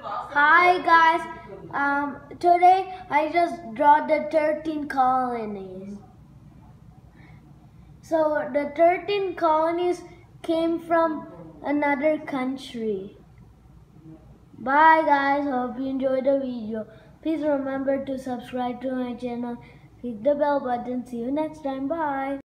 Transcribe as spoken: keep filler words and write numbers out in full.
Hi guys, um, today I just draw the thirteen colonies. So the thirteen colonies came from another country. Bye guys, hope you enjoyed the video. Please remember to subscribe to my channel, click the bell button. See you next time, bye.